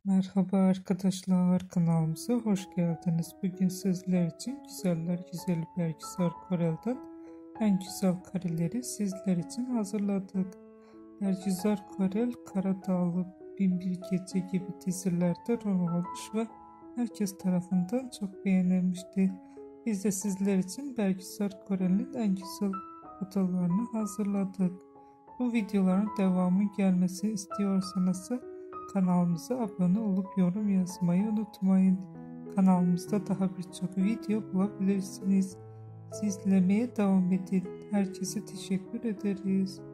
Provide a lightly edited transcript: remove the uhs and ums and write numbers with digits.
Merhaba arkadaşlar, kanalımıza hoş geldiniz. Bugün sizler için güzeller güzeli Bergüzar Korel'den en güzel kareleri sizler için hazırladık. Bergüzar Korel, Karadağlı, Binbir Gece gibi dizilerde rol almış ve herkes tarafından çok beğenilmişti. Biz de sizler için Bergüzar Korel'in en güzel fotolarını hazırladık. Bu videoların devamı gelmesini istiyorsanız kanalımıza abone olup yorum yazmayı unutmayın. Kanalımızda daha birçok video bulabilirsiniz. İzlemeye devam edin. Herkese teşekkür ederiz.